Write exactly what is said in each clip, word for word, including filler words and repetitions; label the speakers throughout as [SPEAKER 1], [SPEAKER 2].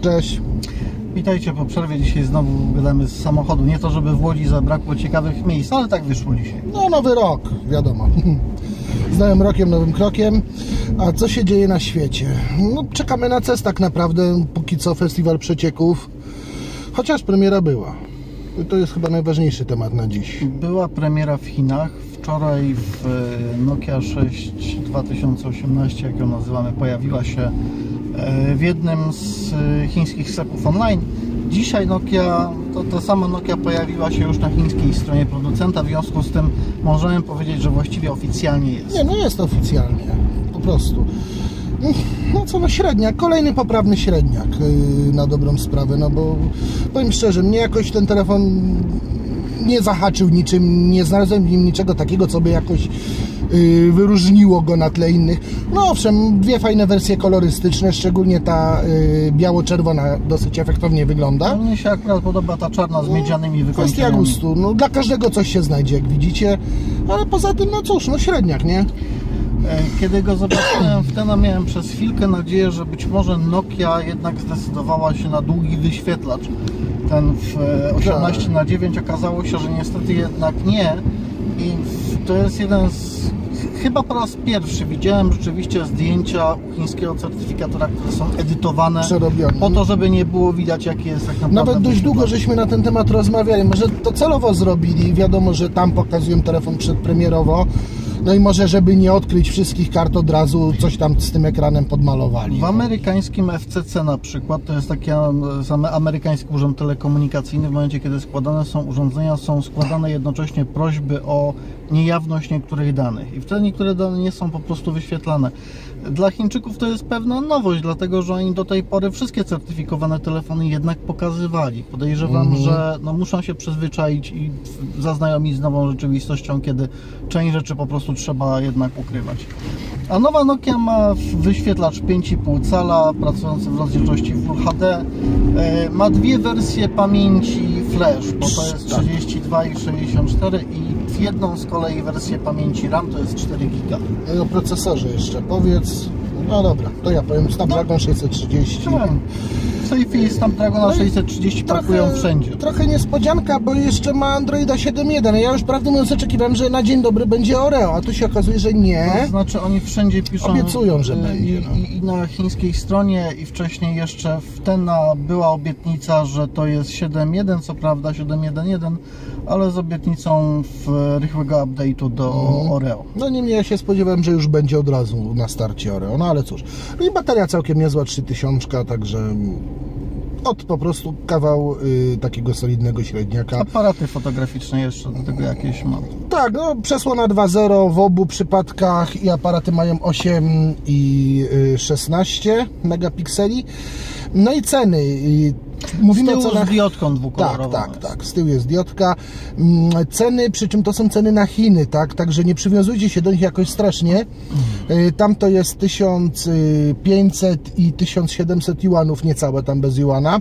[SPEAKER 1] Cześć.
[SPEAKER 2] Witajcie po przerwie. Dzisiaj znowu gadamy z samochodu. Nie to, żeby w Łodzi zabrakło ciekawych miejsc, ale tak wyszło dzisiaj.
[SPEAKER 1] No, nowy rok, wiadomo. Z nowym rokiem, nowym krokiem. A co się dzieje na świecie? No, czekamy na C E S tak naprawdę. Póki co festiwal przecieków. Chociaż premiera była. To jest chyba najważniejszy temat na dziś.
[SPEAKER 2] Była premiera w Chinach. Wczoraj w Nokia sześć dwa tysiące osiemnaście, jak ją nazywamy, pojawiła się w jednym z chińskich sklepów online. Dzisiaj Nokia, to ta sama Nokia pojawiła się już na chińskiej stronie producenta, w związku z tym możemy powiedzieć, że właściwie oficjalnie jest.
[SPEAKER 1] Nie, no jest oficjalnie, po prostu. No co, no średniak, kolejny poprawny średniak yy, na dobrą sprawę, no bo powiem szczerze, mnie jakoś ten telefon nie zahaczył niczym, nie znalazłem w nim niczego takiego, co by jakoś yy, wyróżniło go na tle innych. No owszem, dwie fajne wersje kolorystyczne, szczególnie ta yy, biało-czerwona dosyć efektownie wygląda.
[SPEAKER 2] Mnie się akurat podoba ta czarna z miedzianymi wykończeniami.
[SPEAKER 1] Kwestia gustu, no dla każdego coś się znajdzie, jak widzicie, ale poza tym, no cóż, no średniak, nie?
[SPEAKER 2] Kiedy go zobaczyłem wtedy, miałem przez chwilkę nadzieję, że być może Nokia jednak zdecydowała się na długi wyświetlacz. Ten w osiemnaście na dziewięć, okazało się, że niestety jednak nie. I to jest jeden z... Chyba po raz pierwszy widziałem rzeczywiście zdjęcia chińskiego certyfikatora, które są edytowane,
[SPEAKER 1] przerobione,
[SPEAKER 2] po to, żeby nie było widać, jaki jest tak naprawdę.
[SPEAKER 1] Nawet dość długo żeśmy na ten temat rozmawiali. Może to celowo zrobili. Wiadomo, że tam pokazują telefon przedpremierowo. No i może, żeby nie odkryć wszystkich kart od razu, coś tam z tym ekranem podmalowali.
[SPEAKER 2] W amerykańskim F C C na przykład, to jest taki amerykański urząd telekomunikacyjny, w momencie, kiedy składane są urządzenia, są składane jednocześnie prośby o niejawność niektórych danych i wtedy niektóre dane nie są po prostu wyświetlane. Dla Chińczyków to jest pewna nowość, dlatego że oni do tej pory wszystkie certyfikowane telefony jednak pokazywali. Podejrzewam, mm-hmm. że no, muszą się przyzwyczaić i zaznajomić z nową rzeczywistością, kiedy część rzeczy po prostu trzeba jednak ukrywać. A nowa Nokia ma wyświetlacz pięć i pół cala, pracujący w rozdzielczości Full H D. Ma dwie wersje pamięci flash, bo to jest trzydzieści dwa i sześćdziesiąt cztery, i w jedną z kolei wersję pamięci RAM to jest cztery giga.
[SPEAKER 1] No o procesorze jeszcze powiedz. No dobra, to ja powiem Snapdragon no. sześćset trzydzieści.
[SPEAKER 2] W tej chwili Snapdragona no sześćset trzydzieści parkują trochę, wszędzie.
[SPEAKER 1] Trochę niespodzianka, bo jeszcze ma Androida siedem jeden. Ja już prawdę mówiąc oczekiwałem, że na dzień dobry będzie Oreo, a tu się okazuje, że nie.
[SPEAKER 2] To znaczy oni wszędzie piszą,
[SPEAKER 1] obiecują, że
[SPEAKER 2] i,
[SPEAKER 1] będzie. No.
[SPEAKER 2] I, I na chińskiej stronie, i wcześniej jeszcze w Tena była obietnica, że to jest siedem jeden, co prawda siedem jeden jeden, ale z obietnicą w rychłego update'u do mm. Oreo.
[SPEAKER 1] No niemniej ja się spodziewałem, że już będzie od razu na starcie Oreo, no ale cóż. No i bateria całkiem niezła, trzy tysiące, także od po prostu kawał y, takiego solidnego średniaka.
[SPEAKER 2] Aparaty fotograficzne jeszcze do tego jakieś mam.
[SPEAKER 1] Tak, no przesłona dwa zero w obu przypadkach i aparaty mają osiem i szesnaście megapikseli. No i ceny. Y,
[SPEAKER 2] Mówimy z tyłu o cenach... z diodką dwukolorową.
[SPEAKER 1] Tak, tak, tak. Z tyłu jest diodka. Ceny, przy czym to są ceny na Chiny, tak? Także nie przywiązujcie się do nich jakoś strasznie. Tam to jest tysiąc pięćset i tysiąc siedemset juanów, niecałe tam bez juana.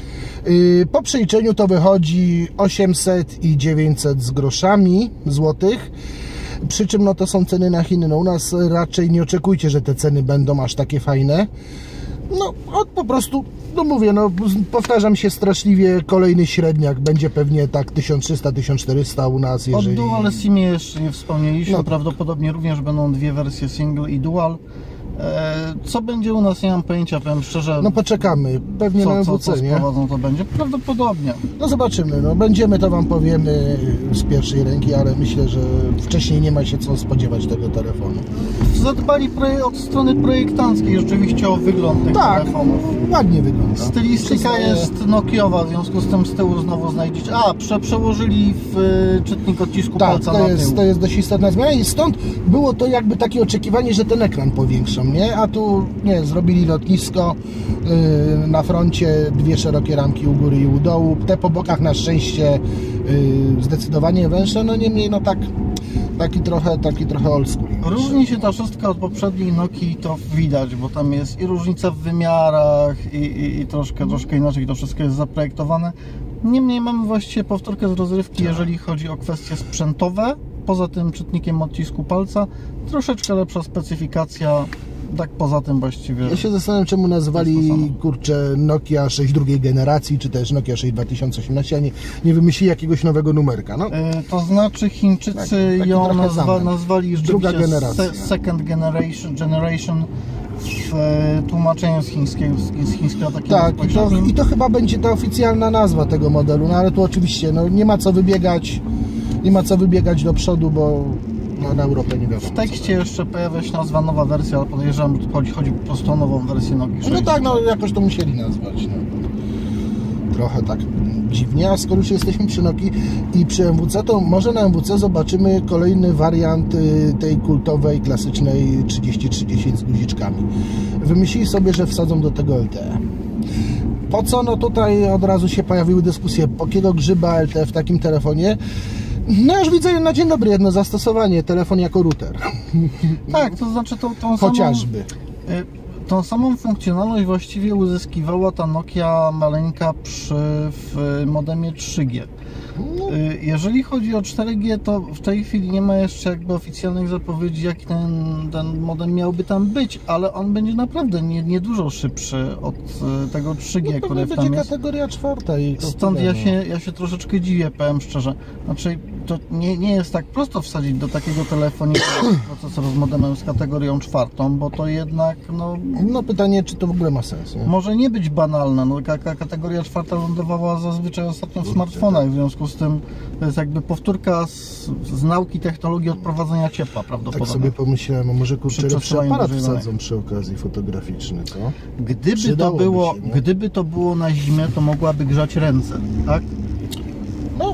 [SPEAKER 1] Po przeliczeniu to wychodzi osiemset i dziewięćset z groszami złotych. Przy czym no to są ceny na Chiny. No u nas raczej nie oczekujcie, że te ceny będą aż takie fajne. No, od po prostu, no mówię, no powtarzam się straszliwie, kolejny średniak będzie pewnie tak tysiąc trzysta do tysiąc czterysta u nas, jeżeli...
[SPEAKER 2] O Dual SIM-ie jeszcze nie wspomnieliśmy, no. Prawdopodobnie również będą dwie wersje single i dual. Co będzie u nas, nie mam pojęcia, powiem szczerze.
[SPEAKER 1] No poczekamy, pewnie
[SPEAKER 2] co,
[SPEAKER 1] na
[SPEAKER 2] co,
[SPEAKER 1] M W C,
[SPEAKER 2] co
[SPEAKER 1] nie?
[SPEAKER 2] sprowadzą, to będzie prawdopodobnie.
[SPEAKER 1] No zobaczymy, no będziemy, to wam powiemy z pierwszej ręki, ale myślę, że wcześniej nie ma się co spodziewać tego telefonu.
[SPEAKER 2] Zadbali od strony projektanckiej rzeczywiście o wygląd tych
[SPEAKER 1] tak,
[SPEAKER 2] telefonów.
[SPEAKER 1] Ładnie wygląda.
[SPEAKER 2] Stylistyka Przyznaję... jest nokiowa, w związku z tym z tyłu znowu znajdziecie. A, prze, przełożyli w czytnik odcisku
[SPEAKER 1] tak,
[SPEAKER 2] palca
[SPEAKER 1] to
[SPEAKER 2] na
[SPEAKER 1] jest,
[SPEAKER 2] tył.
[SPEAKER 1] to jest dość istotna zmiana i stąd było to jakby takie oczekiwanie, że ten ekran powiększą, nie? A tu nie, zrobili lotnisko yy, na froncie, dwie szerokie ramki u góry i u dołu, te po bokach na szczęście yy, zdecydowanie węższe, no niemniej no tak taki trochę, taki trochę old school.
[SPEAKER 2] Różni się ta szóstka od poprzedniej Nokii, to widać, bo tam jest i różnica w wymiarach i, i, i troszkę, troszkę inaczej to wszystko jest zaprojektowane. Niemniej mamy właściwie powtórkę z rozrywki, jeżeli chodzi o kwestie sprzętowe. Poza tym czytnikiem odcisku palca troszeczkę lepsza specyfikacja, Tak poza tym właściwie...
[SPEAKER 1] Ja się zastanawiam, czemu nazwali, kurczę, Nokia sześć drugiej generacji, czy też Nokia sześć dwa tysiące osiemnaście, a nie, nie wymyślili jakiegoś nowego numerka, no.
[SPEAKER 2] E, to znaczy Chińczycy
[SPEAKER 1] tak,
[SPEAKER 2] ją nazwa, nazwali już
[SPEAKER 1] druga generacja.
[SPEAKER 2] Se, second generation, generation w e, tłumaczeniu z chińskiego, z chińskiego takiego
[SPEAKER 1] tak, i to, i to chyba będzie ta oficjalna nazwa tego modelu, no ale tu oczywiście, no nie ma co wybiegać, nie ma co wybiegać do przodu, bo no, na Europę nie wiadomo.
[SPEAKER 2] W tekście jeszcze pojawia się nazwa nowa wersja, ale podejrzewam, że chodzi, chodzi po prostu o nową wersję Nokii sześć.
[SPEAKER 1] No tak, no jakoś to musieli nazwać. No. Trochę tak dziwnie, a skoro już jesteśmy przy Nokii i przy M W C, to może na M W C zobaczymy kolejny wariant tej kultowej, klasycznej trzydzieści trzydzieści z guziczkami. Wymyślili sobie, że wsadzą do tego L T E. Po co? No tutaj od razu się pojawiły dyskusje, po jakiego grzyba L T E w takim telefonie. No już widzę na dzień dobry jedno zastosowanie, telefon jako router.
[SPEAKER 2] Tak, to znaczy tą, tą
[SPEAKER 1] chociażby.
[SPEAKER 2] Samą, tą samą funkcjonalność właściwie uzyskiwała ta Nokia maleńka przy w modemie trzy G. No. Jeżeli chodzi o cztery G, to w tej chwili nie ma jeszcze jakby oficjalnych zapowiedzi, jaki ten, ten modem miałby tam być, ale on będzie naprawdę nie, nie dużo szybszy od tego trzy G,
[SPEAKER 1] no,
[SPEAKER 2] który tam
[SPEAKER 1] będzie
[SPEAKER 2] jest.
[SPEAKER 1] Kategoria czwarta i
[SPEAKER 2] Stąd ja się, ja się troszeczkę dziwię, powiem szczerze. Znaczy, to nie, nie jest tak prosto wsadzić do takiego telefonu procesor z modemem z kategorią czwartą, bo to jednak, no...
[SPEAKER 1] No pytanie, czy to w ogóle ma sens, nie?
[SPEAKER 2] Może nie być banalne, no kategoria czwarta lądowała zazwyczaj ostatnio w smartfonach, w związku z tym to jest jakby powtórka z, z nauki technologii odprowadzania ciepła prawdopodobnie.
[SPEAKER 1] Tak sobie pomyślałem, a może kurczę lepszy aparat wsadzą przy okazji fotograficzny, co?
[SPEAKER 2] Gdyby to, było, się, gdyby to było na zimę, to mogłaby grzać ręce, tak?
[SPEAKER 1] No.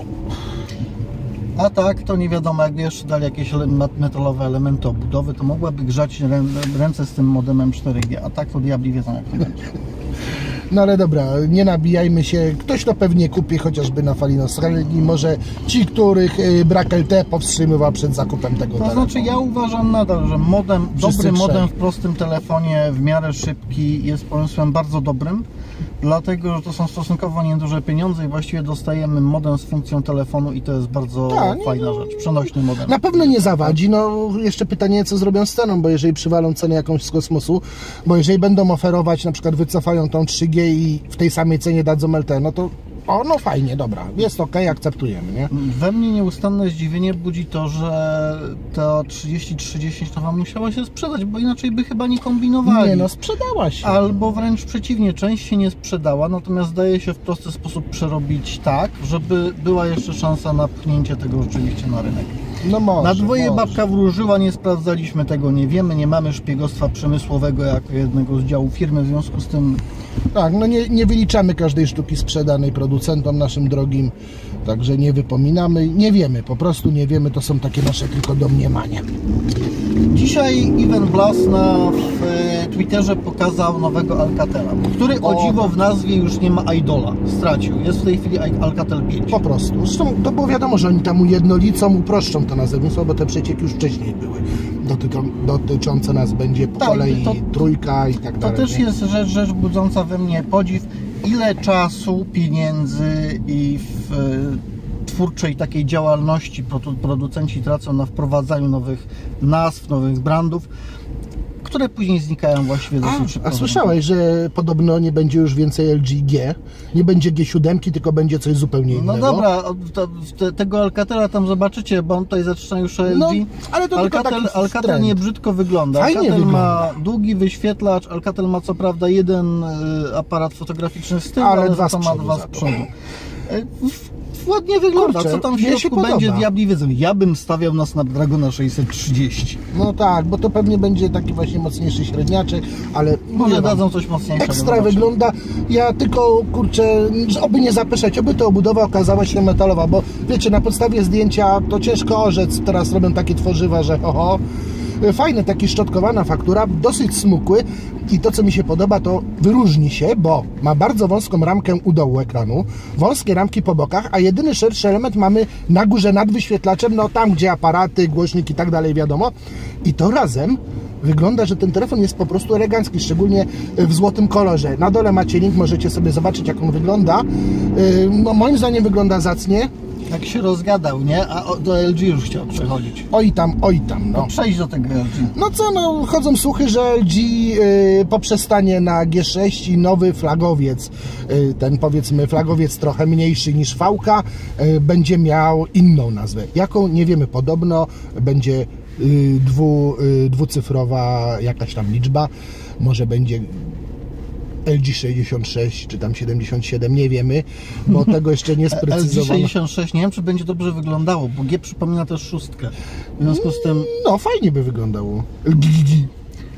[SPEAKER 2] A tak, to nie wiadomo, jakby jeszcze dali jakieś metalowe elementy obudowy, to mogłaby grzać ręce z tym modemem cztery G, a tak to diabli wiedzą, jak to będzie.
[SPEAKER 1] No ale dobra, nie nabijajmy się, ktoś to pewnie kupi chociażby na fali nostalgii, może ci, których brak L T E powstrzymywał przed zakupem tego
[SPEAKER 2] To
[SPEAKER 1] telefonu.
[SPEAKER 2] znaczy ja uważam nadal, że modem, dobry modem w prostym telefonie, w miarę szybki, jest pomysłem bardzo dobrym, dlatego, że to są stosunkowo nieduże pieniądze i właściwie dostajemy modem z funkcją telefonu i to jest bardzo Ta, fajna nie, rzecz, przenośny modem.
[SPEAKER 1] Na pewno nie zawadzi, no jeszcze pytanie, co zrobią z ceną, bo jeżeli przywalą cenę jakąś z kosmosu, bo jeżeli będą oferować, na przykład wycofają tą trzy G i w tej samej cenie dadzą L T E, no to o, no fajnie, dobra, jest ok, akceptujemy, nie?
[SPEAKER 2] We mnie nieustanne zdziwienie budzi to, że ta trzydzieści trzydzieści to wam musiała się sprzedać, bo inaczej by chyba nie kombinowali.
[SPEAKER 1] Nie no, sprzedała się.
[SPEAKER 2] Albo wręcz przeciwnie, część się nie sprzedała, natomiast daje się w prosty sposób przerobić tak, żeby była jeszcze szansa na pchnięcie tego rzeczywiście na rynek.
[SPEAKER 1] No może,
[SPEAKER 2] na dwoje
[SPEAKER 1] może.
[SPEAKER 2] babka wróżyła, nie sprawdzaliśmy tego, nie wiemy, nie mamy szpiegostwa przemysłowego jako jednego z działów firmy, w związku z tym...
[SPEAKER 1] Tak, no nie, nie wyliczamy każdej sztuki sprzedanej producentom naszym drogim, także nie wypominamy, nie wiemy, po prostu nie wiemy, to są takie nasze tylko domniemania.
[SPEAKER 2] Dzisiaj Ivan Blass na w Twitterze pokazał nowego Alcatela, który o, o dziwo w nazwie już nie ma Idola, stracił, jest w tej chwili Alcatel pięć.
[SPEAKER 1] Po prostu, zresztą to było wiadomo, że oni tam ujednolicą, uproszczą to nazewnictwo, bo te przecieki już wcześniej były dotyczą, dotyczące nas, będzie po tak, kolei to, trójka i tak
[SPEAKER 2] to
[SPEAKER 1] dalej.
[SPEAKER 2] To też
[SPEAKER 1] nie?
[SPEAKER 2] jest rzecz, rzecz budząca we mnie podziw, ile czasu, pieniędzy i w twórczej takiej działalności producenci tracą na wprowadzaniu nowych nazw, nowych brandów, które później znikają właściwie dosyć szybko.
[SPEAKER 1] A słyszałeś, że podobno nie będzie już więcej L G G, nie będzie G siedem, tylko będzie coś zupełnie innego?
[SPEAKER 2] No dobra, to, te, tego Alcatela tam zobaczycie, bo on tutaj zaczyna już o L G. No,
[SPEAKER 1] ale to
[SPEAKER 2] Alcatel, Alcatel nie brzydko wygląda.
[SPEAKER 1] Fajnie
[SPEAKER 2] Alcatel
[SPEAKER 1] wygląda.
[SPEAKER 2] ma długi wyświetlacz, Alcatel ma co prawda jeden y, aparat fotograficzny z tyłu, ale, ale dwa to ma dwa z przodu. Y, ładnie wygląda, Kurczę, co tam w środku będzie, diabli wiedzą. Ja bym stawiał na Snapdragona sześćset trzydzieści.
[SPEAKER 1] No tak, bo to pewnie będzie taki właśnie mocniejszy średniaczek, ale
[SPEAKER 2] może dadzą coś mocniejszego.
[SPEAKER 1] Ekstra wygląda. Ja tylko, kurczę, oby nie zapeszać, oby ta obudowa okazała się metalowa, bo wiecie, na podstawie zdjęcia to ciężko orzec, teraz robią takie tworzywa, że oho. Fajny, taki szczotkowana faktura, dosyć smukły i to, co mi się podoba, to wyróżni się, bo ma bardzo wąską ramkę u dołu ekranu, wąskie ramki po bokach, a jedyny szerszy element mamy na górze nad wyświetlaczem, no tam, gdzie aparaty, głośnik i tak dalej, wiadomo. I to razem wygląda, że ten telefon jest po prostu elegancki, szczególnie w złotym kolorze. Na dole macie link, możecie sobie zobaczyć, jak on wygląda. No, moim zdaniem wygląda zacnie.
[SPEAKER 2] Tak się rozgadał, nie? A o- do L G już chciał przechodzić.
[SPEAKER 1] Oj tam, oj tam,
[SPEAKER 2] No
[SPEAKER 1] no.
[SPEAKER 2] przejdź do tego L G.
[SPEAKER 1] No co, no chodzą słuchy, że L G y, poprzestanie na G sześć i nowy flagowiec, y, ten powiedzmy flagowiec trochę mniejszy niż V-ka, y, będzie miał inną nazwę. Jaką? Nie wiemy, podobno będzie y, dwu, y, dwucyfrowa jakaś tam liczba, może będzie L G sześćdziesiąt sześć czy tam siedemdziesiąt siedem, nie wiemy, bo tego jeszcze nie
[SPEAKER 2] L G
[SPEAKER 1] sprecyzowano.
[SPEAKER 2] sześćdziesiąt sześć, nie wiem czy będzie dobrze wyglądało, bo G przypomina też szóstkę. W związku z tym
[SPEAKER 1] No fajnie by wyglądało. L G G G.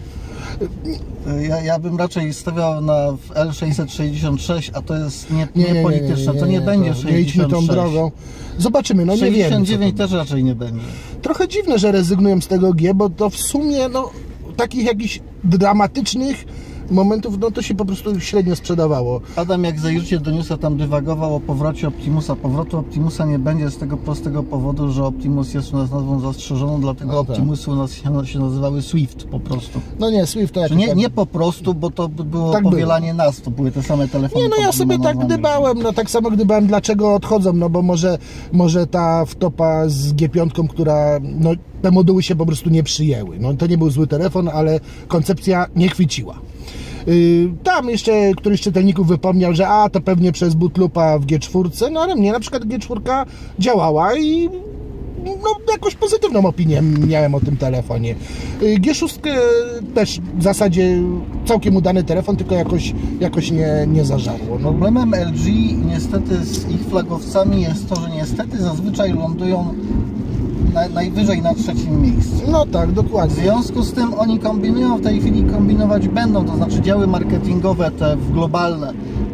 [SPEAKER 2] ja, ja bym raczej stawiał na w L sześćset sześćdziesiąt sześć, a to jest nie,
[SPEAKER 1] Nie, nie, nie,
[SPEAKER 2] niepolityczne, to nie będzie
[SPEAKER 1] to nie idźmy
[SPEAKER 2] sześćdziesiąt
[SPEAKER 1] tą
[SPEAKER 2] sześć.
[SPEAKER 1] drogą. Zobaczymy, no nie wiemy.
[SPEAKER 2] sześćdziesiąt
[SPEAKER 1] co
[SPEAKER 2] dziewięć
[SPEAKER 1] to
[SPEAKER 2] też raczej nie będzie.
[SPEAKER 1] Trochę dziwne, że rezygnują z tego G, bo to w sumie no, takich jakichś dramatycznych momentów, no to się po prostu średnio sprzedawało.
[SPEAKER 2] Adam, jak zajrzycie do newsa, tam dywagował o powrocie Optimusa. Powrotu Optimusa nie będzie z tego prostego powodu, że Optimus jest u nas nazwą zastrzeżoną, dlatego
[SPEAKER 1] No tak.
[SPEAKER 2] Optimusy u nas się, się nazywały Swift po prostu.
[SPEAKER 1] No nie, Swift to
[SPEAKER 2] Czy
[SPEAKER 1] jakoś
[SPEAKER 2] nie,
[SPEAKER 1] tak...
[SPEAKER 2] nie po prostu, bo to by było
[SPEAKER 1] Tak
[SPEAKER 2] powielanie nas, to były te same telefony.
[SPEAKER 1] Nie, no ja
[SPEAKER 2] pod
[SPEAKER 1] sobie
[SPEAKER 2] innymi
[SPEAKER 1] tak
[SPEAKER 2] nazwami.
[SPEAKER 1] gdybałem, no tak samo gdybałem, dlaczego odchodzą, no bo może, może ta wtopa z G pięć, która, no te moduły się po prostu nie przyjęły. No to nie był zły telefon, ale koncepcja nie chwyciła. Yy, tam jeszcze któryś z czytelników wypomniał, że a to pewnie przez bootloopa w G cztery, no ale mnie na przykład G cztery działała i no, jakąś pozytywną opinię miałem o tym telefonie. Yy, G sześć też w zasadzie całkiem udany telefon, tylko jakoś, jakoś nie, nie zażarło. No,
[SPEAKER 2] Problemem L G niestety z ich flagowcami jest to, że niestety zazwyczaj lądują na, najwyżej na trzecim miejscu.
[SPEAKER 1] no tak,
[SPEAKER 2] W
[SPEAKER 1] dokładnie.
[SPEAKER 2] związku z tym oni kombinują, w tej chwili kombinować będą, to znaczy działy marketingowe, te globalne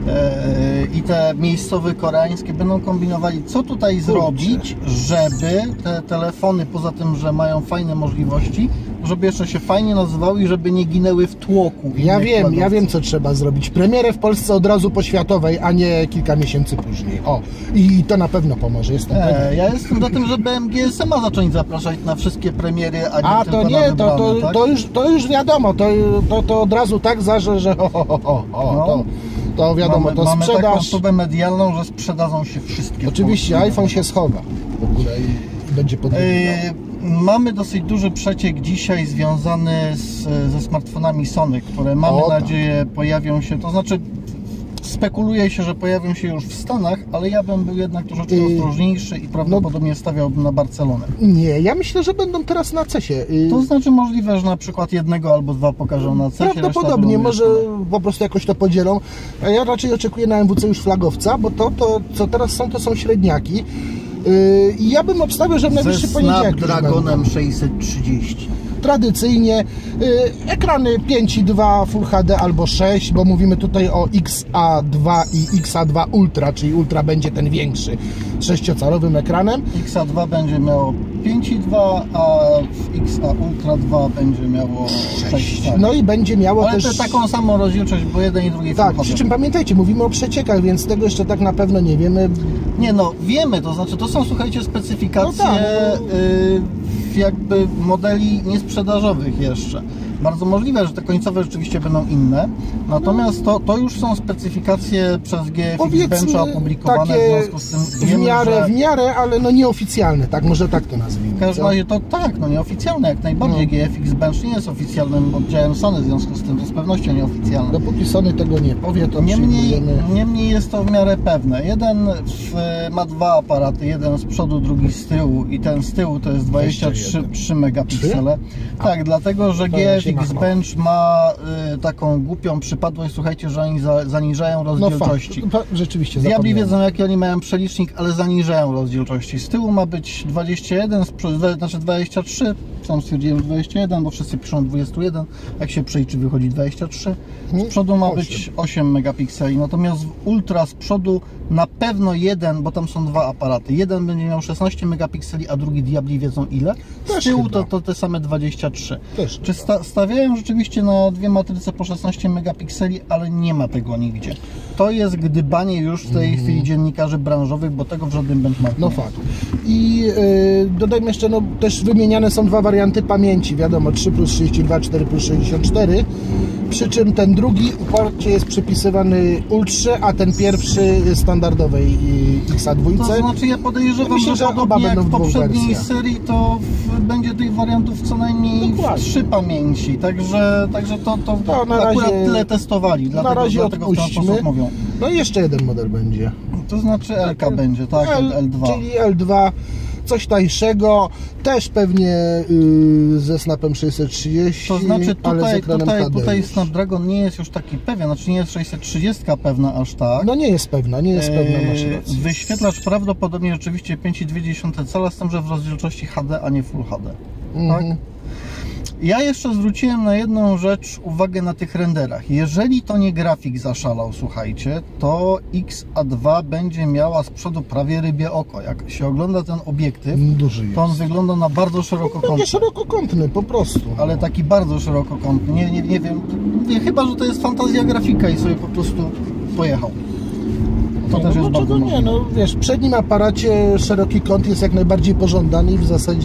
[SPEAKER 2] e, i te miejscowe koreańskie będą kombinowali, co tutaj zrobić, żeby te telefony, poza tym, że mają fajne możliwości, żeby jeszcze się fajnie nazywały i żeby nie ginęły w tłoku.
[SPEAKER 1] Ja
[SPEAKER 2] innych
[SPEAKER 1] wiem, ja
[SPEAKER 2] flagowców.
[SPEAKER 1] wiem, co trzeba zrobić. Premierę w Polsce od razu po światowej, a nie kilka miesięcy później. O, i to na pewno pomoże, jestem
[SPEAKER 2] E,
[SPEAKER 1] pewien.
[SPEAKER 2] ja jestem za tym, żeby M G S ma zacząć zapraszać na wszystkie premiery, a nie
[SPEAKER 1] A
[SPEAKER 2] tylko
[SPEAKER 1] to
[SPEAKER 2] na
[SPEAKER 1] nie, to,
[SPEAKER 2] wybrane,
[SPEAKER 1] to,
[SPEAKER 2] tak?
[SPEAKER 1] to, już, to już wiadomo, to, to, to od razu tak zarze, że o, o, o, o,
[SPEAKER 2] No.
[SPEAKER 1] to, to wiadomo,
[SPEAKER 2] mamy,
[SPEAKER 1] to
[SPEAKER 2] mamy taką
[SPEAKER 1] sprzedaż.
[SPEAKER 2] szubę medialną, że sprzedadzą się wszystkie.
[SPEAKER 1] Oczywiście
[SPEAKER 2] polskie.
[SPEAKER 1] iPhone się schowa w ogóle i, i będzie podwójny.
[SPEAKER 2] Yy, mamy dosyć duży przeciek dzisiaj związany z, ze smartfonami Sony, które mamy
[SPEAKER 1] O, tak.
[SPEAKER 2] nadzieję pojawią się, to znaczy spekuluje się, że pojawią się już w Stanach, ale ja bym był jednak troszeczkę
[SPEAKER 1] Yy,
[SPEAKER 2] ostrożniejszy i prawdopodobnie stawiałbym na Barcelonę.
[SPEAKER 1] Nie, ja myślę, że będą teraz na cesie. Y,
[SPEAKER 2] To znaczy możliwe, że na przykład jednego albo dwa pokażą na cesie.
[SPEAKER 1] Prawdopodobnie,
[SPEAKER 2] reszta
[SPEAKER 1] może
[SPEAKER 2] będą
[SPEAKER 1] po prostu jakoś to podzielą. A ja raczej oczekuję na M W C już flagowca, bo to, to co teraz są, to są średniaki. Yy, I ja bym obstawiał, że w
[SPEAKER 2] ze
[SPEAKER 1] najbliższy poniedziałek już
[SPEAKER 2] Snapdragonem
[SPEAKER 1] będą.
[SPEAKER 2] sześćset trzydzieści.
[SPEAKER 1] Tradycyjnie yy, ekrany pięć i dwa Full H D albo sześć, bo mówimy tutaj o X A dwa i X A dwa Ultra, czyli Ultra będzie ten większy, sześciocalowym ekranem.
[SPEAKER 2] X A dwa będzie miało pięć i dwa, a w X A Ultra dwa będzie miało sześć. Tak.
[SPEAKER 1] No i będzie miało
[SPEAKER 2] Ale
[SPEAKER 1] też...
[SPEAKER 2] to taką samą rozdzielczość, bo jeden i drugi
[SPEAKER 1] Tak,
[SPEAKER 2] Full H D.
[SPEAKER 1] przy czym pamiętajcie, mówimy o przeciekach, więc tego jeszcze tak na pewno nie wiemy.
[SPEAKER 2] Nie no, wiemy, to znaczy to są, słuchajcie, specyfikacje
[SPEAKER 1] No tak, no.
[SPEAKER 2] y, jakby modeli niesprzedażowych jeszcze. Bardzo możliwe, że te końcowe rzeczywiście będą inne, natomiast to, to już są specyfikacje przez G F X
[SPEAKER 1] Powiedzmy
[SPEAKER 2] Bencha opublikowane, w
[SPEAKER 1] takie
[SPEAKER 2] związku z tym
[SPEAKER 1] w
[SPEAKER 2] wiemy,
[SPEAKER 1] miarę,
[SPEAKER 2] że
[SPEAKER 1] w miarę, ale no nieoficjalne, tak, może tak to nazwijmy.
[SPEAKER 2] w każdym
[SPEAKER 1] co?
[SPEAKER 2] razie to tak, no nieoficjalne jak najbardziej.
[SPEAKER 1] No.
[SPEAKER 2] G F X Bench nie jest oficjalnym oddziałem Sony, w związku z tym to z pewnością nieoficjalne.
[SPEAKER 1] Dopóki Sony tego nie powie, to
[SPEAKER 2] Niemniej,
[SPEAKER 1] przyjmujemy.
[SPEAKER 2] niemniej jest to w miarę pewne. Jeden w, ma dwa aparaty, jeden z przodu, drugi z tyłu i ten z tyłu to jest dwadzieścia trzy megapiksele. Tak, dlatego, że
[SPEAKER 1] To
[SPEAKER 2] G
[SPEAKER 1] ja
[SPEAKER 2] F
[SPEAKER 1] się
[SPEAKER 2] X
[SPEAKER 1] machnął.
[SPEAKER 2] Bench ma y, taką głupią przypadłość, słuchajcie, że oni za, zaniżają
[SPEAKER 1] No
[SPEAKER 2] rozdzielczości.
[SPEAKER 1] fakt, to rzeczywiście
[SPEAKER 2] Diabli
[SPEAKER 1] zapomniałem.
[SPEAKER 2] wiedzą, jaki oni mają przelicznik, ale zaniżają rozdzielczości. Z tyłu ma być dwadzieścia jeden, z przodu, znaczy dwadzieścia trzy, sam stwierdziłem dwadzieścia jeden, bo wszyscy piszą dwadzieścia jeden, jak się przeliczy wychodzi dwadzieścia trzy. Z przodu ma być osiem megapikseli, natomiast w Ultra z przodu na pewno jeden, bo tam są dwa aparaty. Jeden będzie miał szesnaście megapikseli, a drugi diabli wiedzą ile. Z
[SPEAKER 1] Też
[SPEAKER 2] tyłu
[SPEAKER 1] chyba.
[SPEAKER 2] to, to te same dwadzieścia trzy.
[SPEAKER 1] Też.
[SPEAKER 2] Czy sta stawiają rzeczywiście na dwie matryce po szesnaście megapikseli, ale nie ma tego nigdzie. to jest gdybanie już w tej mm. chwili dziennikarzy branżowych, bo tego w żadnym benchmarku
[SPEAKER 1] no
[SPEAKER 2] nie
[SPEAKER 1] fakt. I yy, dodajmy jeszcze, no też wymieniane są dwa warianty pamięci, wiadomo, trzy plus trzydzieści dwa, cztery plus sześćdziesiąt cztery, przy czym ten drugi u porcie jest przypisywany Ultrze, a ten pierwszy standardowej X A dwa.
[SPEAKER 2] To znaczy ja podejrzewam,
[SPEAKER 1] myślę,
[SPEAKER 2] że,
[SPEAKER 1] że
[SPEAKER 2] podobnie jak w poprzedniej
[SPEAKER 1] wersjach.
[SPEAKER 2] serii, to w, będzie tych wariantów co najmniej
[SPEAKER 1] Dokładnie.
[SPEAKER 2] trzy pamięci, także, także to, to,
[SPEAKER 1] to na
[SPEAKER 2] akurat
[SPEAKER 1] razie,
[SPEAKER 2] tyle testowali,
[SPEAKER 1] na
[SPEAKER 2] dlatego,
[SPEAKER 1] razie
[SPEAKER 2] dlatego w ten
[SPEAKER 1] odpuśćmy.
[SPEAKER 2] sposób mówią.
[SPEAKER 1] No i jeszcze jeden model będzie.
[SPEAKER 2] To znaczy L K będzie, tak,
[SPEAKER 1] L,
[SPEAKER 2] L dwa.
[SPEAKER 1] Czyli L dwa, coś tańszego, też pewnie yy, ze snapem sześćset trzydzieści,
[SPEAKER 2] To znaczy
[SPEAKER 1] ale z
[SPEAKER 2] tutaj,
[SPEAKER 1] ekranem
[SPEAKER 2] tutaj,
[SPEAKER 1] H D
[SPEAKER 2] tutaj
[SPEAKER 1] już.
[SPEAKER 2] Snapdragon nie jest już taki pewien, znaczy nie jest sześćset trzydzieści pewna aż tak.
[SPEAKER 1] No nie jest pewna, nie jest pewna, masz
[SPEAKER 2] Eee,
[SPEAKER 1] rację.
[SPEAKER 2] Wyświetlacz prawdopodobnie rzeczywiście pięć i dwie dziesiąte cala, z tym, że w rozdzielczości H D, a nie Full H D.
[SPEAKER 1] Mhm.
[SPEAKER 2] Tak? Ja jeszcze zwróciłem na jedną rzecz uwagę na tych renderach. Jeżeli to nie grafik zaszalał, słuchajcie, to X A dwa będzie miała z przodu prawie rybie oko. Jak się ogląda ten obiektyw,
[SPEAKER 1] Duży jest.
[SPEAKER 2] to on wygląda na bardzo szerokokątny.
[SPEAKER 1] Będzie szerokokątny, po prostu.
[SPEAKER 2] Ale taki bardzo szerokokątny. Nie, nie, nie wiem, nie, chyba że to jest fantazja grafika i sobie po prostu pojechał. To
[SPEAKER 1] no,
[SPEAKER 2] też jest
[SPEAKER 1] dlaczego
[SPEAKER 2] bardzo
[SPEAKER 1] nie?
[SPEAKER 2] możliwe.
[SPEAKER 1] No wiesz, w przednim aparacie szeroki kąt jest jak najbardziej pożądany i w zasadzie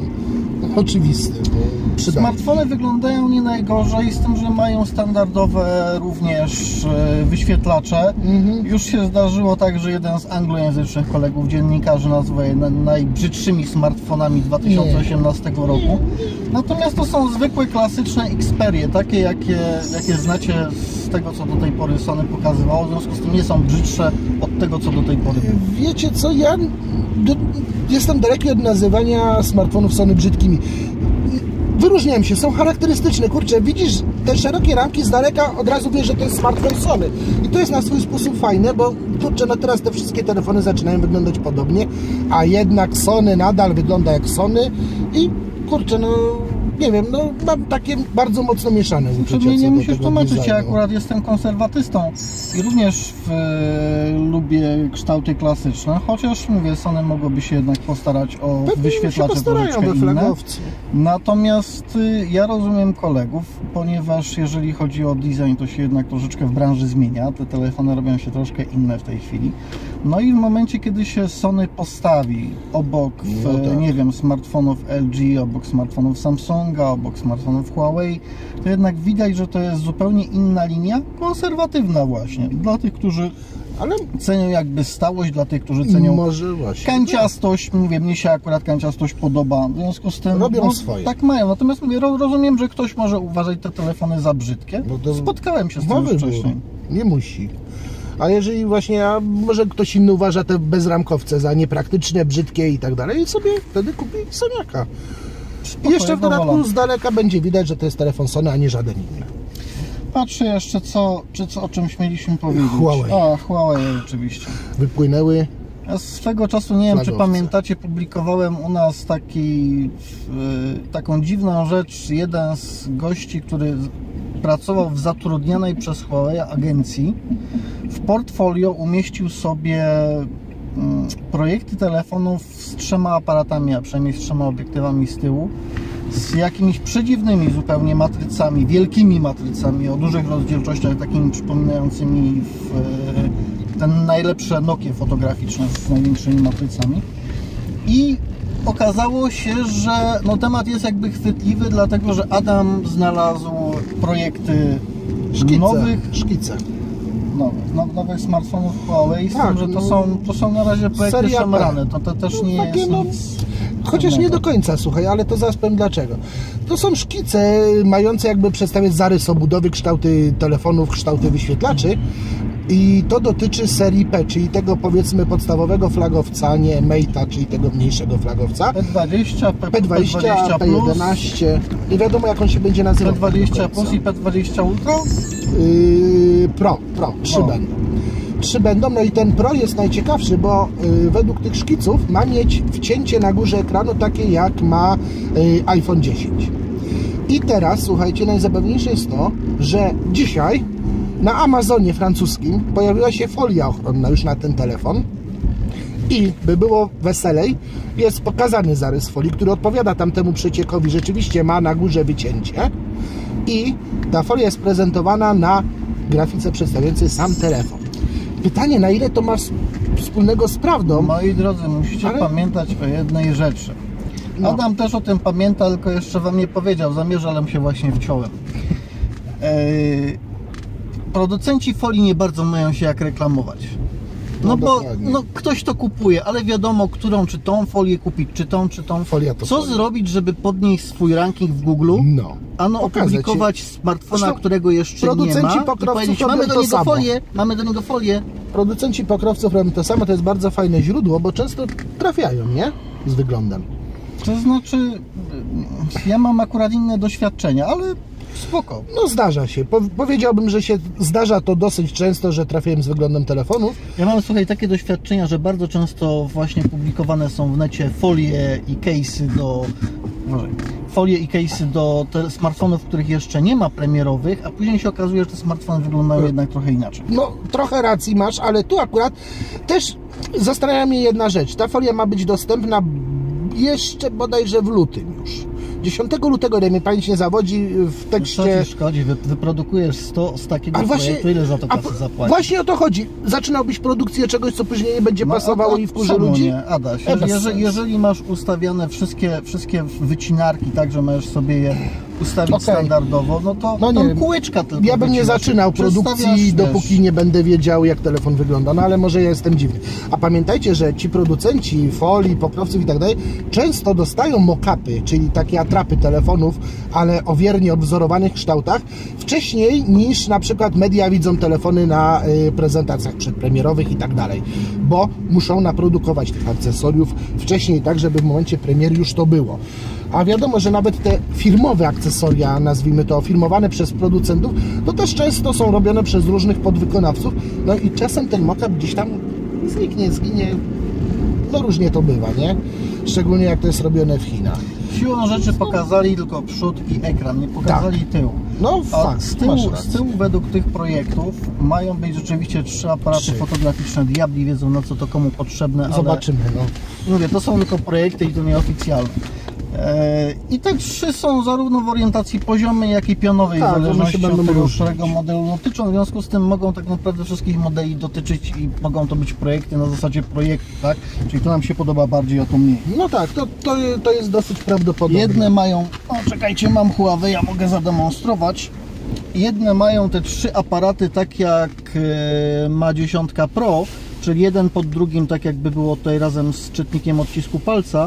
[SPEAKER 1] oczywisty. Przydatny.
[SPEAKER 2] Smartfony wyglądają nie najgorzej, z tym, że mają standardowe również e, wyświetlacze.
[SPEAKER 1] Mhm.
[SPEAKER 2] Już się zdarzyło tak, że jeden z anglojęzycznych kolegów dziennikarzy nazwał je na- najbrzydszymi smartfonami dwa tysiące osiemnastego roku. Natomiast to są zwykłe, klasyczne Xperie, takie jakie, jakie znacie z tego, co do tej pory Sony pokazywało. W związku z tym nie są brzydsze od tego, co do tej pory było.
[SPEAKER 1] Wiecie co, ja do, jestem daleki od nazywania smartfonów Sony brzydkimi. Wyróżniają się, są charakterystyczne, kurczę, widzisz te szerokie ramki z daleka, od razu wiesz, że to jest smartfon Sony i to jest na swój sposób fajne, bo kurczę, no teraz te wszystkie telefony zaczynają wyglądać podobnie, a jednak Sony nadal wygląda jak Sony i kurczę, no nie wiem, no mam takie bardzo mocno mieszane uczucia.
[SPEAKER 2] Mnie nie
[SPEAKER 1] co do
[SPEAKER 2] musisz
[SPEAKER 1] tego
[SPEAKER 2] tłumaczyć, ja
[SPEAKER 1] designu.
[SPEAKER 2] akurat jestem konserwatystą i również w, e, lubię kształty klasyczne, chociaż mówię, Sony mogłoby się jednak postarać o
[SPEAKER 1] Pewnie się
[SPEAKER 2] wyświetlacze
[SPEAKER 1] postarają
[SPEAKER 2] troszeczkę
[SPEAKER 1] we
[SPEAKER 2] inne.
[SPEAKER 1] flagowcu.
[SPEAKER 2] Natomiast y, ja rozumiem kolegów, ponieważ jeżeli chodzi o design, to się jednak troszeczkę w branży zmienia, te telefony robią się troszkę inne w tej chwili. No i w momencie, kiedy się Sony postawi obok, w,
[SPEAKER 1] No tak.
[SPEAKER 2] nie wiem, smartfonów L G, obok smartfonów Samsunga, obok smartfonów Huawei, to jednak widać, że to jest zupełnie inna linia, konserwatywna właśnie, dla tych, którzy
[SPEAKER 1] Ale
[SPEAKER 2] cenią jakby stałość, dla tych, którzy cenią
[SPEAKER 1] może właśnie.
[SPEAKER 2] kanciastość. Mówię, mnie się akurat kanciastość podoba, w związku z tym
[SPEAKER 1] Robią
[SPEAKER 2] no,
[SPEAKER 1] swoje.
[SPEAKER 2] tak mają, natomiast mówię, ro, rozumiem, że ktoś może uważać te telefony za brzydkie.
[SPEAKER 1] No to
[SPEAKER 2] Spotkałem się z
[SPEAKER 1] ma
[SPEAKER 2] tym już
[SPEAKER 1] wybór.
[SPEAKER 2] wcześniej.
[SPEAKER 1] Nie musi. A jeżeli właśnie, a może ktoś inny uważa te bezramkowce za niepraktyczne, brzydkie i tak dalej, i sobie wtedy kupi Soniaka. I
[SPEAKER 2] Spokojnie,
[SPEAKER 1] jeszcze w dodatku
[SPEAKER 2] dowolony.
[SPEAKER 1] z daleka będzie widać, że to jest telefon Sony, a nie żaden inny.
[SPEAKER 2] Patrzę jeszcze, co, czy co o czymś mieliśmy powiedzieć.
[SPEAKER 1] Huawei.
[SPEAKER 2] A, Huawei oczywiście.
[SPEAKER 1] Wypłynęły.
[SPEAKER 2] Ja swego czasu, nie wiem, czy
[SPEAKER 1] Flagowce.
[SPEAKER 2] pamiętacie, publikowałem u nas taki, e, taką dziwną rzecz. Jeden z gości, który pracował w zatrudnionej przez Huawei agencji, w portfolio umieścił sobie mm, projekty telefonów z trzema aparatami, a przynajmniej z trzema obiektywami z tyłu, z jakimiś przedziwnymi zupełnie matrycami, wielkimi matrycami o dużych rozdzielczościach, takimi przypominającymi w, e, ten najlepsze Nokie fotograficzne z największymi matrycami. I okazało się, że no, temat jest jakby chwytliwy, dlatego że Adam znalazł projekty
[SPEAKER 1] Szkice.
[SPEAKER 2] nowych,
[SPEAKER 1] Szkice.
[SPEAKER 2] nowych, now- nowych smartfonów Huawei, z
[SPEAKER 1] Tak,
[SPEAKER 2] tym, że to
[SPEAKER 1] no,
[SPEAKER 2] są, to są na razie projekty
[SPEAKER 1] seria P.
[SPEAKER 2] szemrane, to, to też nie
[SPEAKER 1] Takie,
[SPEAKER 2] jest
[SPEAKER 1] no,
[SPEAKER 2] nic
[SPEAKER 1] Chociaż nie
[SPEAKER 2] pewnego.
[SPEAKER 1] do końca, słuchaj, ale to zaraz powiem dlaczego. To są szkice mające jakby przedstawiać zarys obudowy, kształty telefonów, kształty wyświetlaczy i to dotyczy serii P, czyli tego powiedzmy podstawowego flagowca, nie Mate'a, czyli tego mniejszego flagowca.
[SPEAKER 2] P dwadzieścia, P,
[SPEAKER 1] P dwadzieścia, P jedenaście, nie wiadomo jak on się będzie
[SPEAKER 2] P
[SPEAKER 1] nazywał.
[SPEAKER 2] dwadzieścia Plus i P dwadzieścia Ultra?
[SPEAKER 1] Yy, Pro, Pro, trzy
[SPEAKER 2] O.
[SPEAKER 1] będą. Trzy będą, no i ten Pro jest najciekawszy, bo y, według tych szkiców ma mieć wcięcie na górze ekranu takie jak ma y, iPhone dziesięć. I teraz, słuchajcie, najzabawniejsze jest to, że dzisiaj na Amazonie francuskim pojawiła się folia ochronna już na ten telefon i, by było weselej, jest pokazany zarys folii, który odpowiada tamtemu przeciekowi, rzeczywiście ma na górze wycięcie i ta folia jest prezentowana na grafice przedstawiającej sam telefon. pytanie, na ile to ma wspólnego z prawdą?
[SPEAKER 2] Moi drodzy, musicie
[SPEAKER 1] Ale...
[SPEAKER 2] pamiętać o jednej rzeczy. No. Adam też o tym pamięta, tylko jeszcze wam nie powiedział, zamierza, ale się właśnie wciąłem. Eee, producenci folii nie bardzo mają się jak reklamować. No, no bo no, ktoś to kupuje, ale wiadomo, którą, czy tą folię kupić, czy tą, czy tą.
[SPEAKER 1] Folia to
[SPEAKER 2] Co
[SPEAKER 1] folia.
[SPEAKER 2] zrobić, żeby podnieść swój ranking w Google?
[SPEAKER 1] No.
[SPEAKER 2] Ano opublikować ci... smartfona, Zresztą którego jeszcze nie ma.
[SPEAKER 1] Pokrowców
[SPEAKER 2] mamy do
[SPEAKER 1] to
[SPEAKER 2] niego
[SPEAKER 1] samo.
[SPEAKER 2] folię, mamy do niego folię.
[SPEAKER 1] Producenci pokrowców robią to samo, to jest bardzo fajne źródło, bo często trafiają, nie? Z wyglądem.
[SPEAKER 2] To znaczy, ja mam akurat inne doświadczenia, ale spoko.
[SPEAKER 1] No zdarza się. Po, powiedziałbym, że się zdarza to dosyć często, że trafiałem z wyglądem telefonów.
[SPEAKER 2] Ja mam, słuchaj, takie doświadczenia, że bardzo często właśnie publikowane są w necie folie i case'y do... Może, folie i case'y do te smartfonów, których jeszcze nie ma premierowych, a później się okazuje, że te smartfony wyglądają no. jednak trochę inaczej.
[SPEAKER 1] No, trochę racji masz, ale tu akurat też zastanawia mnie jedna rzecz. Ta folia ma być dostępna jeszcze bodajże w lutym już. dziesiątego lutego, ile mnie pamięć nie zawodzi, w tekście...
[SPEAKER 2] Co ci szkodzi? Wy, wyprodukujesz sto z takiego
[SPEAKER 1] ale
[SPEAKER 2] projektu,
[SPEAKER 1] właśnie,
[SPEAKER 2] ile za to kasy zapłacisz?
[SPEAKER 1] Właśnie o to chodzi. Zaczynałbyś produkcję czegoś, co później nie będzie
[SPEAKER 2] no,
[SPEAKER 1] pasowało
[SPEAKER 2] a, a,
[SPEAKER 1] i wkurzy ludzi?
[SPEAKER 2] Nie, Adaś,
[SPEAKER 1] e,
[SPEAKER 2] jeżeli, jeżeli masz ustawiane wszystkie, wszystkie wycinarki tak, że możesz sobie je ustawić okay. standardowo, no to
[SPEAKER 1] no nie,
[SPEAKER 2] kółeczka tylko
[SPEAKER 1] ja bym nie zaczynał produkcji, dopóki nie będę wiedział, jak telefon wygląda, no ale może ja jestem dziwny. A pamiętajcie, że ci producenci folii, pokrowców i tak dalej często dostają mock-upy, czyli takie atrapy telefonów, ale o wiernie odwzorowanych kształtach, wcześniej niż na przykład media widzą telefony na y, prezentacjach przedpremierowych i tak dalej, bo muszą naprodukować tych akcesoriów wcześniej, tak żeby w momencie premiery już to było. A wiadomo, że nawet te firmowe akcesoria, nazwijmy to, firmowane przez producentów, to też często są robione przez różnych podwykonawców, no i czasem ten mock-up gdzieś tam zniknie, zginie, no różnie to bywa, nie? Szczególnie jak to jest robione w Chinach.
[SPEAKER 2] Siłą rzeczy pokazali tylko przód i ekran, nie pokazali tak. tył.
[SPEAKER 1] No fakt,
[SPEAKER 2] z tyłu, z tyłu według tych projektów mają być rzeczywiście trzy aparaty trzy. fotograficzne. Diabli wiedzą, na co to komu potrzebne.
[SPEAKER 1] Zobaczymy.
[SPEAKER 2] Ale, no. Mówię, to są tylko projekty i to nieoficjalne. I te trzy są zarówno w orientacji poziomej, jak i pionowej,
[SPEAKER 1] tak,
[SPEAKER 2] w zależności od tego,
[SPEAKER 1] różnić.
[SPEAKER 2] którego modelu dotyczą. W związku z tym mogą tak naprawdę wszystkich modeli dotyczyć i mogą to być projekty na zasadzie projektu, tak? Czyli to nam się podoba bardziej, a to mniej.
[SPEAKER 1] No tak, to, to, to jest dosyć prawdopodobne.
[SPEAKER 2] Jedne mają, o czekajcie, mam Huawei, ja mogę zademonstrować. Jedne mają te trzy aparaty tak jak ma dziesięć Pro, czyli jeden pod drugim, tak jakby było tutaj razem z czytnikiem odcisku palca.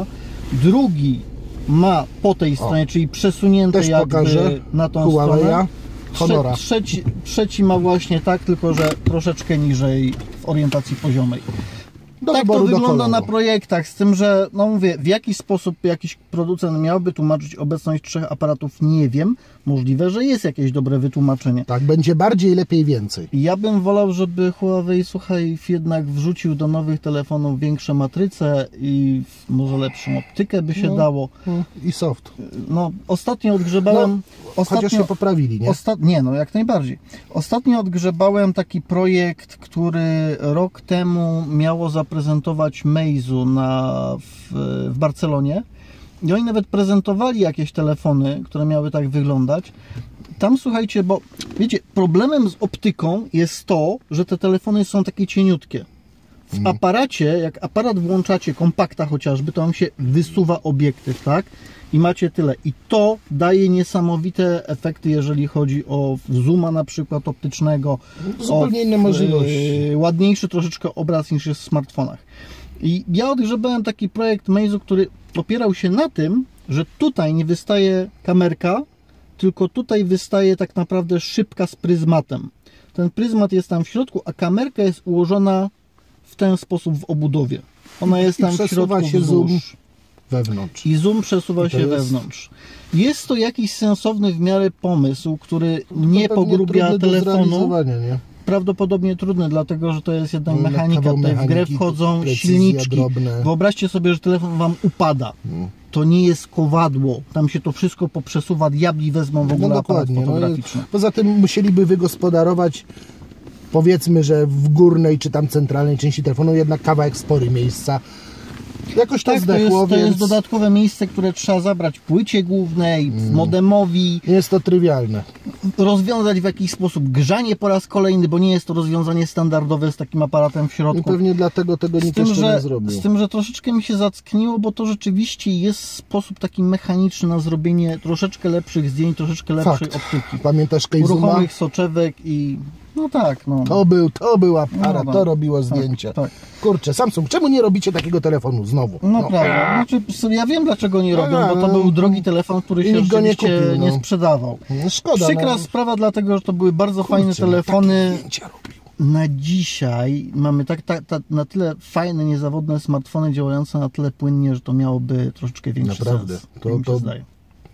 [SPEAKER 2] Drugi ma po tej stronie, o, czyli przesunięte jakby pokażę. na tą
[SPEAKER 1] Huawei,
[SPEAKER 2] stronę.
[SPEAKER 1] Honora.
[SPEAKER 2] Trzeci, trzeci ma właśnie tak, tylko że troszeczkę niżej w orientacji poziomej. Do tak to wygląda na projektach, z tym, że no mówię, w jaki sposób jakiś producent miałby tłumaczyć obecność trzech aparatów, nie wiem. Możliwe, że jest jakieś dobre wytłumaczenie.
[SPEAKER 1] Tak, będzie bardziej, lepiej, więcej.
[SPEAKER 2] Ja bym wolał, żeby Huawei, słuchaj, jednak wrzucił do nowych telefonów większe matryce i może lepszą optykę by się no, dało.
[SPEAKER 1] No, i soft.
[SPEAKER 2] No, ostatnio odgrzebałem...
[SPEAKER 1] No,
[SPEAKER 2] ostatnio,
[SPEAKER 1] chociaż się poprawili, nie?
[SPEAKER 2] Ostat, nie, no jak najbardziej. Ostatnio odgrzebałem taki projekt, który rok temu miało zaprezentować Meizu na, w, w Barcelonie. I oni nawet prezentowali jakieś telefony, które miały tak wyglądać. Tam słuchajcie, bo wiecie, problemem z optyką jest to, że te telefony są takie cieniutkie. W mm. aparacie, jak aparat włączacie, kompakta chociażby, to wam się wysuwa obiektyw, tak? I macie tyle. I to daje niesamowite efekty, jeżeli chodzi o zooma na przykład optycznego.
[SPEAKER 1] Zupełnie
[SPEAKER 2] o,
[SPEAKER 1] inne możliwości.
[SPEAKER 2] Yy, ładniejszy troszeczkę obraz niż jest w smartfonach. I ja odgrzebałem taki projekt Meizu, który opierał się na tym, że tutaj nie wystaje kamerka, tylko tutaj wystaje tak naprawdę szybka z pryzmatem. Ten pryzmat jest tam w środku, a kamerka jest ułożona w ten sposób w obudowie. Ona jest tam w środku
[SPEAKER 1] się zoom wewnątrz.
[SPEAKER 2] I zoom przesuwa
[SPEAKER 1] I
[SPEAKER 2] się
[SPEAKER 1] jest...
[SPEAKER 2] wewnątrz. Jest to jakiś sensowny w miarę pomysł, który nie pogrubia telefonu. Nie? Prawdopodobnie trudny, dlatego że to jest jednak no, mechanika. Tutaj w grę wchodzą silniczki. Drobne. Wyobraźcie sobie, że telefon wam upada. Hmm. To nie jest kowadło. Tam się to wszystko poprzesuwa, diabli wezmą w ogóle no, aparat fotograficzny.
[SPEAKER 1] No, poza tym musieliby wygospodarować, powiedzmy, że w górnej czy tam centralnej części telefonu jednak kawałek spory miejsca. Jakoś to
[SPEAKER 2] tak,
[SPEAKER 1] zdechło,
[SPEAKER 2] to jest,
[SPEAKER 1] więc...
[SPEAKER 2] to jest dodatkowe miejsce, które trzeba zabrać płycie głównej, hmm. modemowi.
[SPEAKER 1] Nie jest to trywialne.
[SPEAKER 2] rozwiązać w jakiś sposób grzanie po raz kolejny, bo nie jest to rozwiązanie standardowe z takim aparatem w środku.
[SPEAKER 1] I pewnie dlatego tego nikt jeszcze nie zrobił.
[SPEAKER 2] Z tym, że troszeczkę mi się zackniło, bo to rzeczywiście jest sposób taki mechaniczny na zrobienie troszeczkę lepszych zdjęć, troszeczkę lepszej
[SPEAKER 1] Fakt.
[SPEAKER 2] optyki.
[SPEAKER 1] Pamiętasz Keizuma?
[SPEAKER 2] Ruchomych soczewek i... No tak, no.
[SPEAKER 1] To był, to był aparat,
[SPEAKER 2] no,
[SPEAKER 1] to robiło zdjęcia.
[SPEAKER 2] Tak, tak.
[SPEAKER 1] Kurczę, Samsung, czemu nie robicie takiego telefonu znowu?
[SPEAKER 2] No, no prawda. Znaczy, ja wiem, dlaczego nie robią, bo to był drogi telefon, który się
[SPEAKER 1] nikt go nie
[SPEAKER 2] rzeczywiście
[SPEAKER 1] kupił, no.
[SPEAKER 2] nie sprzedawał.
[SPEAKER 1] No, szkoda.
[SPEAKER 2] Przykra
[SPEAKER 1] no.
[SPEAKER 2] sprawa, dlatego, że to były bardzo
[SPEAKER 1] Kurczę,
[SPEAKER 2] fajne telefony.
[SPEAKER 1] No, zdjęcia robił.
[SPEAKER 2] Na dzisiaj mamy tak, tak, tak, na tyle fajne, niezawodne smartfony działające na tyle płynnie, że to miałoby troszeczkę większy
[SPEAKER 1] Naprawdę.
[SPEAKER 2] sens.
[SPEAKER 1] To,
[SPEAKER 2] tak mi się
[SPEAKER 1] to...
[SPEAKER 2] zdaje.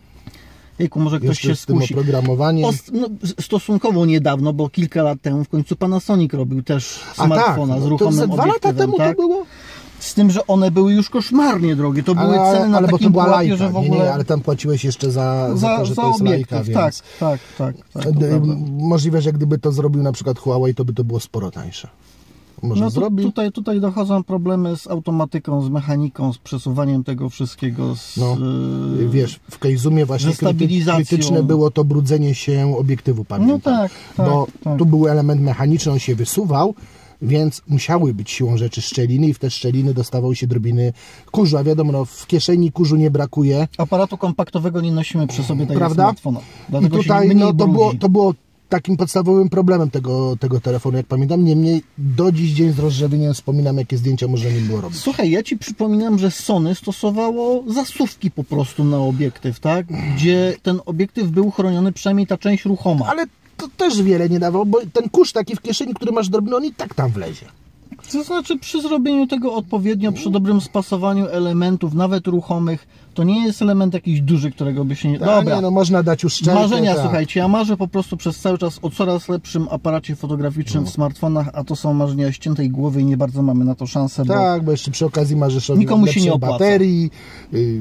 [SPEAKER 2] Jejku, może ktoś
[SPEAKER 1] Jeszcze
[SPEAKER 2] się
[SPEAKER 1] z tym
[SPEAKER 2] skusi.
[SPEAKER 1] oprogramowaniem.
[SPEAKER 2] O, no, stosunkowo niedawno, bo kilka lat temu w końcu Panasonic robił też smartfona
[SPEAKER 1] A tak,
[SPEAKER 2] z
[SPEAKER 1] to
[SPEAKER 2] ruchomym
[SPEAKER 1] ze dwa lata
[SPEAKER 2] obiektywem,
[SPEAKER 1] temu
[SPEAKER 2] tak?
[SPEAKER 1] to było?
[SPEAKER 2] Z tym, że one były już koszmarnie drogie. To były
[SPEAKER 1] Ale,
[SPEAKER 2] ceny na
[SPEAKER 1] ale bo
[SPEAKER 2] takim
[SPEAKER 1] to była
[SPEAKER 2] pułapie,
[SPEAKER 1] lajka.
[SPEAKER 2] że w ogóle...
[SPEAKER 1] Nie, nie, ale tam płaciłeś jeszcze za, za,
[SPEAKER 2] za,
[SPEAKER 1] to, że
[SPEAKER 2] za
[SPEAKER 1] to jest
[SPEAKER 2] obiektyw,
[SPEAKER 1] lajka, więc...
[SPEAKER 2] tak, tak, tak, tak,
[SPEAKER 1] D-
[SPEAKER 2] tak
[SPEAKER 1] Możliwe, że gdyby to zrobił na przykład Huawei, to by to było sporo tańsze. Może
[SPEAKER 2] no to,
[SPEAKER 1] zrobił?
[SPEAKER 2] tutaj, tutaj dochodzą problemy z automatyką, z mechaniką, z przesuwaniem tego wszystkiego. Z,
[SPEAKER 1] No,
[SPEAKER 2] yy,
[SPEAKER 1] wiesz, w Keizumie właśnie
[SPEAKER 2] ze stabilizacją.
[SPEAKER 1] krytyczne było to brudzenie się obiektywu, pamiętam.
[SPEAKER 2] No tak, tak,
[SPEAKER 1] Bo
[SPEAKER 2] tak.
[SPEAKER 1] tu był element mechaniczny, on się wysuwał, więc musiały być siłą rzeczy szczeliny i w te szczeliny dostawały się drobiny kurzu. A wiadomo, no, w kieszeni kurzu nie brakuje.
[SPEAKER 2] Aparatu kompaktowego nie nosimy przy sobie tak
[SPEAKER 1] Prawda?
[SPEAKER 2] jak smartfona.
[SPEAKER 1] I
[SPEAKER 2] Dlatego
[SPEAKER 1] tutaj
[SPEAKER 2] się mniej
[SPEAKER 1] no, to,
[SPEAKER 2] brudzi.
[SPEAKER 1] było, to było takim podstawowym problemem tego, tego telefonu, jak pamiętam. Niemniej do dziś dzień z rozrzewnieniem wspominam, jakie zdjęcia można nim było robić.
[SPEAKER 2] Słuchaj, ja Ci przypominam, że Sony stosowało zasuwki po prostu na obiektyw, tak? Gdzie ten obiektyw był chroniony, przynajmniej ta część ruchoma.
[SPEAKER 1] Ale to też wiele nie dawało, bo ten kurz taki w kieszeni, który masz drobny, on i tak tam wlezie.
[SPEAKER 2] To znaczy przy zrobieniu tego odpowiednio, przy dobrym spasowaniu elementów, nawet ruchomych, to nie jest element jakiś duży, którego by się nie...
[SPEAKER 1] A
[SPEAKER 2] Dobra,
[SPEAKER 1] nie, no można dać uszczelkę.
[SPEAKER 2] marzenia,
[SPEAKER 1] tak.
[SPEAKER 2] słuchajcie, ja marzę po prostu przez cały czas o coraz lepszym aparacie fotograficznym
[SPEAKER 1] No.
[SPEAKER 2] w smartfonach, a to są marzenia ściętej głowy i nie bardzo mamy na to szansę, bo
[SPEAKER 1] Tak, bo jeszcze przy okazji marzysz o
[SPEAKER 2] Nikomu się
[SPEAKER 1] lepszej
[SPEAKER 2] nie opłaca.
[SPEAKER 1] baterii, yy,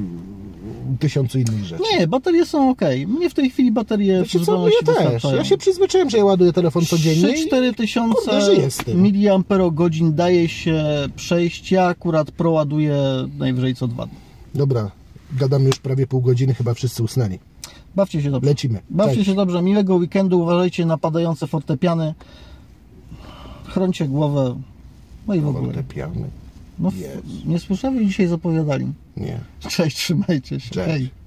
[SPEAKER 1] tysiącu innych rzeczy.
[SPEAKER 2] nie, baterie są ok. Mnie w tej chwili baterie w
[SPEAKER 1] Wiecie co,
[SPEAKER 2] zupełności
[SPEAKER 1] ja też.
[SPEAKER 2] wystarczają.
[SPEAKER 1] Ja się przyzwyczaiłem, że ja ładuję telefon codziennie.
[SPEAKER 2] trzy cztery
[SPEAKER 1] Kurde,
[SPEAKER 2] tysiące
[SPEAKER 1] żyję z tym.
[SPEAKER 2] miliamperogodzin daje się przejść. Ja akurat Pro ładuję najwyżej co dwa dni.
[SPEAKER 1] Dobra, gadamy już prawie pół godziny, chyba wszyscy usnęli.
[SPEAKER 2] Bawcie się dobrze.
[SPEAKER 1] Lecimy.
[SPEAKER 2] Bawcie
[SPEAKER 1] Cześć.
[SPEAKER 2] się dobrze. Miłego weekendu. Uważajcie na padające fortepiany. Chrońcie głowę. No i w ogóle.
[SPEAKER 1] Fortepiany.
[SPEAKER 2] No,
[SPEAKER 1] Jezu.
[SPEAKER 2] nie słyszałem, dzisiaj zapowiadali.
[SPEAKER 1] Nie.
[SPEAKER 2] Cześć, trzymajcie się.
[SPEAKER 1] Cześć.
[SPEAKER 2] Hej.